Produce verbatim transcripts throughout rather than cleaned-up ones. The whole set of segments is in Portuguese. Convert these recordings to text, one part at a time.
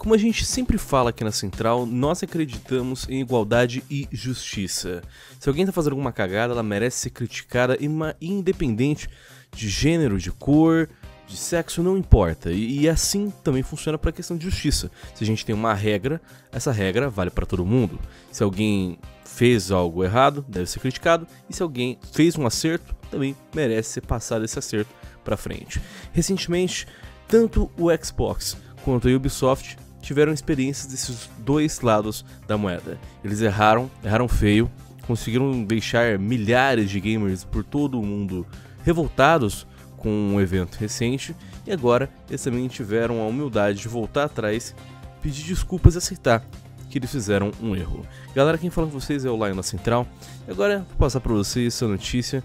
como a gente sempre fala aqui na Central, nós acreditamos em igualdade e justiça. Se alguém tá fazendo alguma cagada, ela merece ser criticada, independente de gênero, de cor, de sexo, não importa. E, e assim também funciona para a questão de justiça. Se a gente tem uma regra, essa regra vale para todo mundo. Se alguém fez algo errado, deve ser criticado. E se alguém fez um acerto, também merece ser passado esse acerto para frente. Recentemente, tanto o Xbox quanto a Ubisoft tiveram experiências desses dois lados da moeda. Eles erraram, erraram feio, conseguiram deixar milhares de gamers por todo o mundo revoltados com um evento recente, e agora eles também tiveram a humildade de voltar atrás, pedir desculpas e aceitar que eles fizeram um erro. Galera, quem fala com vocês é o Lion na Central, e agora vou passar para vocês essa notícia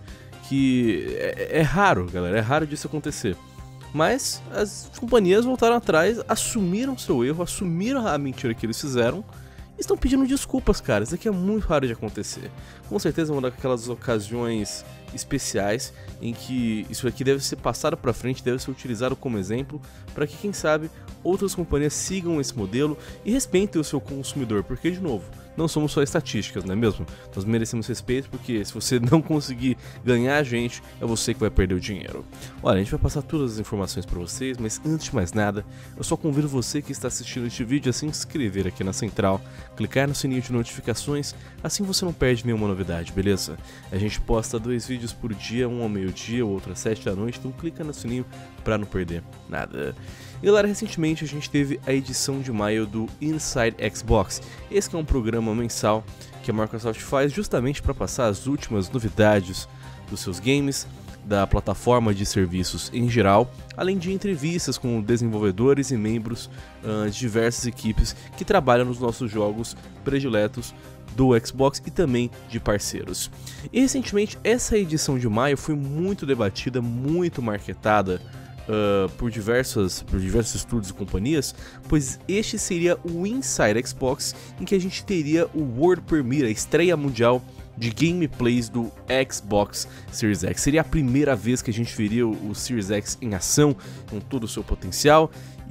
que é, é raro, galera, é raro disso acontecer. Mas as companhias voltaram atrás, assumiram seu erro, assumiram a mentira que eles fizeram e estão pedindo desculpas, cara. Isso aqui é muito raro de acontecer. Com certeza é uma daquelas ocasiões especiais em que isso aqui deve ser passado para frente, deve ser utilizado como exemplo para que, quem sabe, outras companhias sigam esse modelo e respeitem o seu consumidor, porque, de novo, não somos só estatísticas, não é mesmo? Nós merecemos respeito porque se você não conseguir ganhar a gente, é você que vai perder o dinheiro. Olha, a gente vai passar todas as informações para vocês, mas antes de mais nada, eu só convido você que está assistindo este vídeo a se inscrever aqui na Central, clicar no sininho de notificações, assim você não perde nenhuma novidade, beleza? A gente posta dois vídeos por dia, um ao meio-dia, o outro às sete da noite, então clica no sininho para não perder nada. E galera, recentemente a gente teve a edição de maio do Inside Xbox. Esse que é um programa mensal que a Microsoft faz justamente para passar as últimas novidades dos seus games, da plataforma de serviços em geral, além de entrevistas com desenvolvedores e membros uh, de diversas equipes que trabalham nos nossos jogos prediletos do Xbox e também de parceiros. E recentemente essa edição de maio foi muito debatida, muito marketada Uh, por, diversas, por diversos estudos e companhias, pois este seria o Inside Xbox, em que a gente teria o World Premiere, a estreia mundial de gameplays do Xbox Series X. Seria a primeira vez que a gente veria o, o Series X em ação, com todo o seu potencial,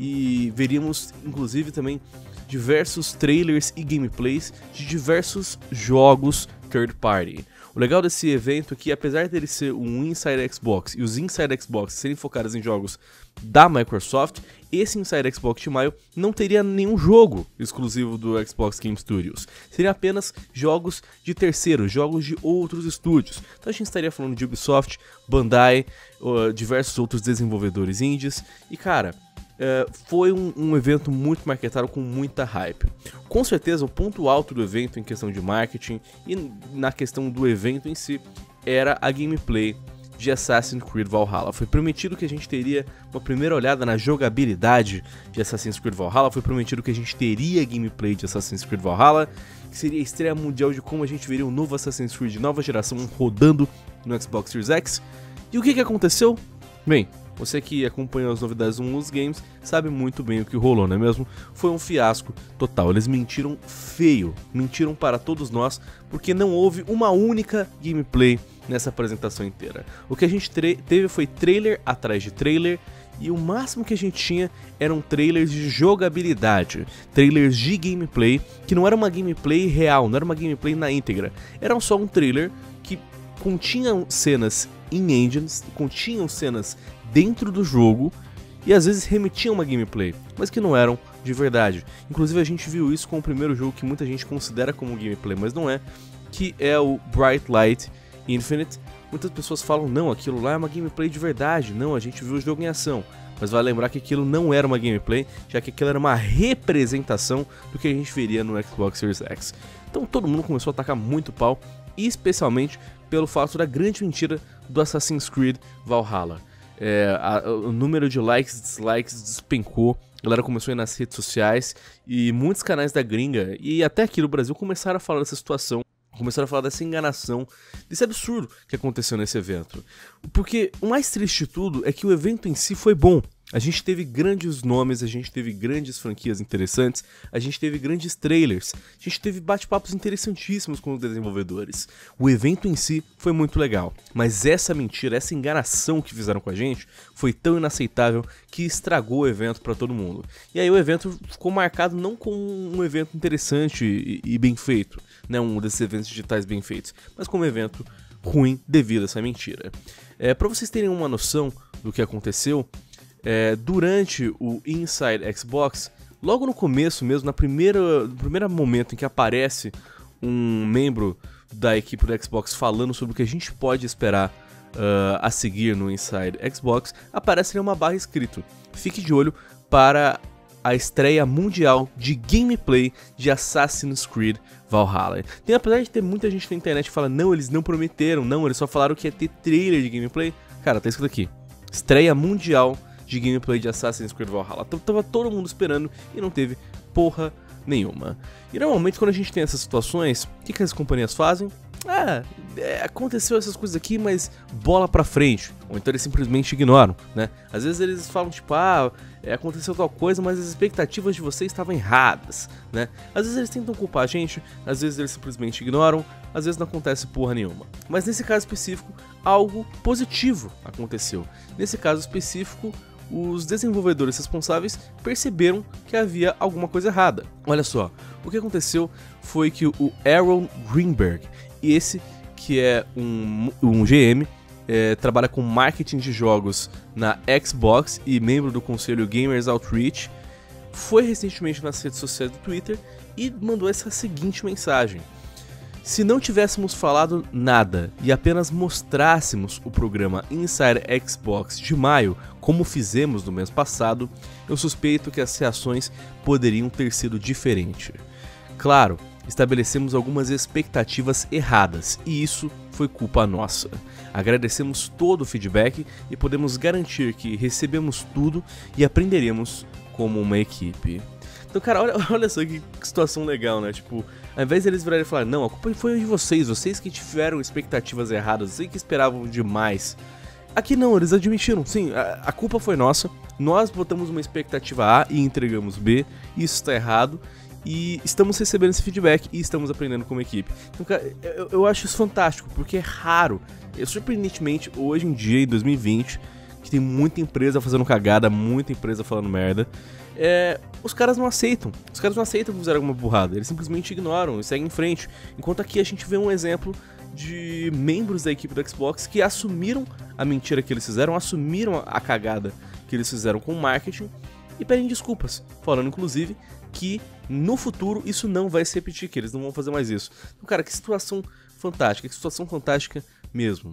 e veríamos inclusive também diversos trailers e gameplays de diversos jogos third party. O legal desse evento é que, apesar dele ser um Inside Xbox e os Inside Xbox serem focados em jogos da Microsoft, esse Inside Xbox de maio não teria nenhum jogo exclusivo do Xbox Game Studios. Seria apenas jogos de terceiros, jogos de outros estúdios. Então a gente estaria falando de Ubisoft, Bandai, uh, diversos outros desenvolvedores indies. E cara, Uh, foi um, um evento muito marketado, com muita hype. Com certeza o ponto alto do evento em questão de marketing e na questão do evento em si era a gameplay de Assassin's Creed Valhalla. Foi prometido que a gente teria uma primeira olhada na jogabilidade de Assassin's Creed Valhalla, foi prometido que a gente teria gameplay de Assassin's Creed Valhalla, que seria a estreia mundial de como a gente veria um novo Assassin's Creed de nova geração rodando no Xbox Series X. E o que que aconteceu? Bem, você que acompanhou as novidades do mundo dos games sabe muito bem o que rolou, não é mesmo? Foi um fiasco total, eles mentiram feio, mentiram para todos nós, porque não houve uma única gameplay nessa apresentação inteira. O que a gente teve foi trailer atrás de trailer, e o máximo que a gente tinha eram trailers de jogabilidade, trailers de gameplay, que não era uma gameplay real, não era uma gameplay na íntegra, era só um trailer que continham cenas in-engines, continham cenas dentro do jogo e às vezes remetiam uma gameplay, mas que não eram de verdade. Inclusive a gente viu isso com o primeiro jogo que muita gente considera como gameplay, mas não é, que é o Bright Light Infinite. Muitas pessoas falam, não, aquilo lá é uma gameplay de verdade, não, a gente viu o jogo em ação. Mas vale lembrar que aquilo não era uma gameplay, já que aquilo era uma representação do que a gente veria no Xbox Series X. Então todo mundo começou a atacar muito pau, especialmente pelo fato da grande mentira do Assassin's Creed Valhalla. É, a, o número de likes e dislikes despencou, a galera começou a ir nas redes sociais e muitos canais da gringa e até aqui no Brasil começaram a falar dessa situação, começaram a falar dessa enganação, desse absurdo que aconteceu nesse evento. Porque o mais triste de tudo é que o evento em si foi bom. A gente teve grandes nomes, a gente teve grandes franquias interessantes, a gente teve grandes trailers, a gente teve bate-papos interessantíssimos com os desenvolvedores. O evento em si foi muito legal, mas essa mentira, essa enganação que fizeram com a gente foi tão inaceitável que estragou o evento pra todo mundo. E aí o evento ficou marcado não como um evento interessante e, e bem feito, né, um desses eventos digitais bem feitos, mas como um evento ruim devido a essa mentira. É, pra vocês terem uma noção do que aconteceu, É, durante o Inside Xbox, logo no começo mesmo, na primeira, no primeiro momento em que aparece um membro da equipe do Xbox falando sobre o que a gente pode esperar uh, a seguir no Inside Xbox, aparece ali uma barra escrito: fique de olho para a estreia mundial de gameplay de Assassin's Creed Valhalla. Tem, apesar de ter muita gente na internet que fala, não, eles não prometeram, não, eles só falaram que ia ter trailer de gameplay. Cara, tá escrito aqui: estreia mundial de gameplay de Assassin's Creed Valhalla. Tava todo mundo esperando e não teve porra nenhuma. E normalmente quando a gente tem essas situações, o que, que as companhias fazem? Ah, é, aconteceu essas coisas aqui, mas bola pra frente. Ou então eles simplesmente ignoram, né? Às vezes eles falam tipo, ah, é, aconteceu tal coisa, mas as expectativas de vocês estavam erradas, né? Às vezes eles tentam culpar a gente, às vezes eles simplesmente ignoram, às vezes não acontece porra nenhuma. Mas nesse caso específico, algo positivo aconteceu. Nesse caso específico, os desenvolvedores responsáveis perceberam que havia alguma coisa errada. Olha só, o que aconteceu foi que o Aaron Greenberg, esse que é um, um G M, é, trabalha com marketing de jogos na Xbox e membro do conselho Gamers Outreach, foi recentemente nas redes sociais do Twitter e mandou essa seguinte mensagem: se não tivéssemos falado nada e apenas mostrássemos o programa Inside Xbox de maio, como fizemos no mês passado, eu suspeito que as reações poderiam ter sido diferentes. Claro, estabelecemos algumas expectativas erradas e isso foi culpa nossa. Agradecemos todo o feedback e podemos garantir que recebemos tudo e aprenderemos como uma equipe. Então, cara, olha, olha só que situação legal, né? Tipo, ao invés deles virarem e falar, não, a culpa foi de vocês, vocês que tiveram expectativas erradas, vocês que esperavam demais. Aqui não, eles admitiram, sim, a, a culpa foi nossa, nós botamos uma expectativa A e entregamos B, isso está errado, e estamos recebendo esse feedback e estamos aprendendo como equipe. Então, cara, eu, eu acho isso fantástico, porque é raro, é, surpreendentemente, hoje em dia, em dois mil e vinte, que tem muita empresa fazendo cagada, muita empresa falando merda, é, os caras não aceitam, os caras não aceitam que fizeram alguma burrada, eles simplesmente ignoram e seguem em frente, enquanto aqui a gente vê um exemplo de membros da equipe do Xbox que assumiram a mentira que eles fizeram, assumiram a cagada que eles fizeram com o marketing e pedem desculpas, falando inclusive que no futuro isso não vai se repetir, que eles não vão fazer mais isso. Então, cara, que situação fantástica, que situação fantástica mesmo.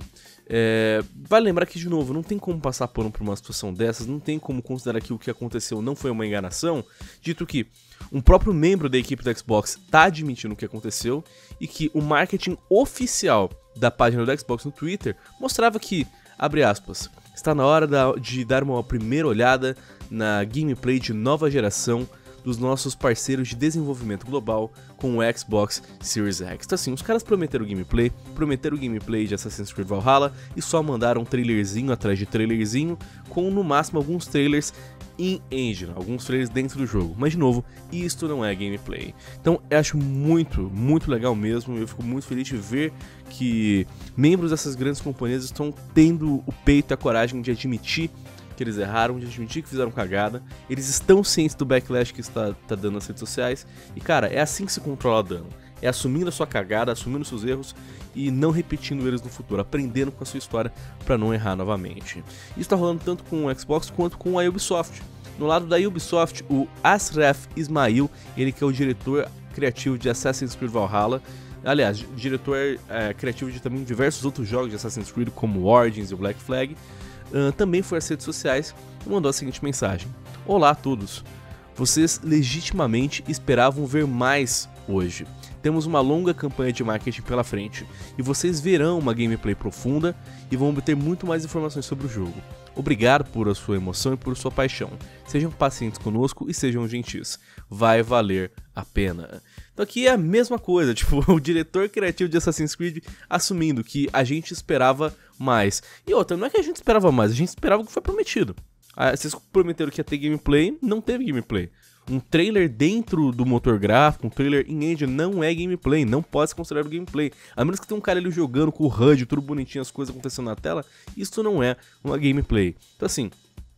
É, vale lembrar que, de novo, não tem como passar pano por uma situação dessas, não tem como considerar que o que aconteceu não foi uma enganação, dito que um próprio membro da equipe do Xbox está admitindo o que aconteceu e que o marketing oficial da página do Xbox no Twitter mostrava que, abre aspas, está na hora de dar uma primeira olhada na gameplay de nova geração dos nossos parceiros de desenvolvimento global com o Xbox Series X. Então assim, os caras prometeram gameplay, prometeram gameplay de Assassin's Creed Valhalla e só mandaram um trailerzinho atrás de trailerzinho, com no máximo alguns trailers in-engine, alguns trailers dentro do jogo. Mas de novo, isto não é gameplay. Então eu acho muito, muito legal mesmo, eu fico muito feliz de ver que membros dessas grandes companhias estão tendo o peito e a coragem de admitir que eles erraram, de admitir que fizeram cagada, eles estão cientes do backlash que está tá dando nas redes sociais, e cara, é assim que se controla dano, é assumindo a sua cagada, assumindo seus erros e não repetindo eles no futuro, aprendendo com a sua história para não errar novamente. Isso tá rolando tanto com o Xbox quanto com a Ubisoft. No lado da Ubisoft, o Ashraf Ismail, ele que é o diretor criativo de Assassin's Creed Valhalla, aliás, diretor é, criativo de também diversos outros jogos de Assassin's Creed, como Origins e o Black Flag, Uh, também foi às redes sociais e mandou a seguinte mensagem: olá a todos, vocês legitimamente esperavam ver mais hoje. Temos uma longa campanha de marketing pela frente e vocês verão uma gameplay profunda e vão obter muito mais informações sobre o jogo. Obrigado por a sua emoção e por sua paixão. Sejam pacientes conosco e sejam gentis. Vai valer a pena. Então aqui é a mesma coisa, tipo, o diretor criativo de Assassin's Creed assumindo que a gente esperava mais. E outra, não é que a gente esperava mais, a gente esperava o que foi prometido. Ah, vocês prometeram que ia ter gameplay, não teve gameplay. Um trailer dentro do motor gráfico, um trailer in-engine não é gameplay, não pode ser considerado gameplay. A menos que tenha um cara ali jogando com o H U D, tudo bonitinho, as coisas acontecendo na tela, isso não é uma gameplay. Então assim,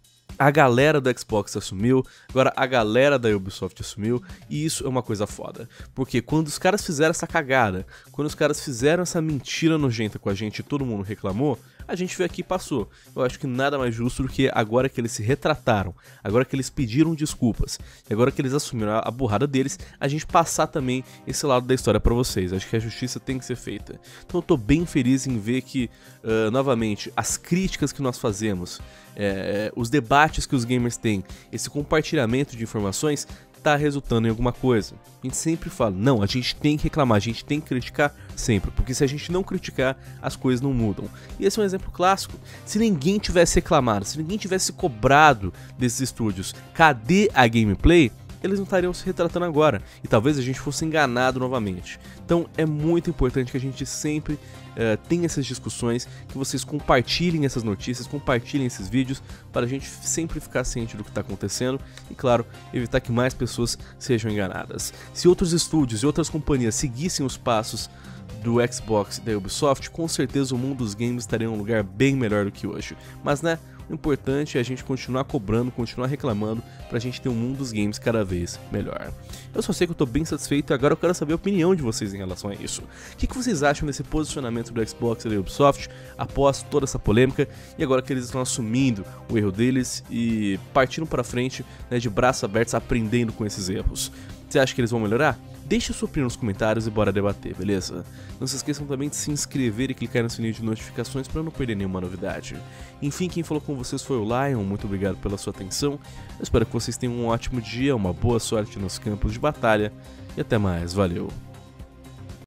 a galera do Xbox assumiu, agora a galera da Ubisoft assumiu, e isso é uma coisa foda. Porque quando os caras fizeram essa cagada, quando os caras fizeram essa mentira nojenta com a gente e todo mundo reclamou, a gente veio aqui e passou. Eu acho que nada mais justo do que agora que eles se retrataram, agora que eles pediram desculpas, e agora que eles assumiram a burrada deles, a gente passar também esse lado da história pra vocês. Acho que a justiça tem que ser feita. Então eu tô bem feliz em ver que, uh, novamente, as críticas que nós fazemos, é, os debates que os gamers têm, esse compartilhamento de informações tá resultando em alguma coisa. A gente sempre fala, não, a gente tem que reclamar, a gente tem que criticar sempre, porque se a gente não criticar, as coisas não mudam. E esse é um exemplo clássico. Se ninguém tivesse reclamado, se ninguém tivesse cobrado desses estúdios, cadê a gameplay? Eles não estariam se retratando agora, e talvez a gente fosse enganado novamente. Então é muito importante que a gente sempre uh, tenha essas discussões, que vocês compartilhem essas notícias, compartilhem esses vídeos, para a gente sempre ficar ciente do que está acontecendo e, claro, evitar que mais pessoas sejam enganadas. Se outros estúdios e outras companhias seguissem os passos do Xbox e da Ubisoft, com certeza o mundo dos games estaria em um lugar bem melhor do que hoje. Mas né, o importante é a gente continuar cobrando, continuar reclamando, pra gente ter um mundo dos games cada vez melhor. Eu só sei que eu tô bem satisfeito e agora eu quero saber a opinião de vocês em relação a isso. O que, que vocês acham desse posicionamento do Xbox e da Ubisoft após toda essa polêmica e agora que eles estão assumindo o erro deles e partindo pra frente, né, de braços abertos, aprendendo com esses erros? Você acha que eles vão melhorar? Deixa sua opinião nos comentários e bora debater, beleza? Não se esqueçam também de se inscrever e clicar no sininho de notificações para não perder nenhuma novidade. Enfim, quem falou com vocês foi o Lion, muito obrigado pela sua atenção. Eu espero que vocês tenham um ótimo dia, uma boa sorte nos campos de batalha e até mais, valeu!